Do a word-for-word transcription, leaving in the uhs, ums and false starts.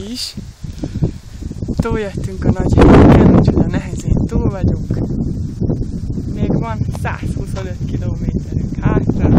is. Túljöttünk a nagy hegyen, úgyhogy a nehezén túl vagyunk. Még van százhuszonöt kilométerünk hátra.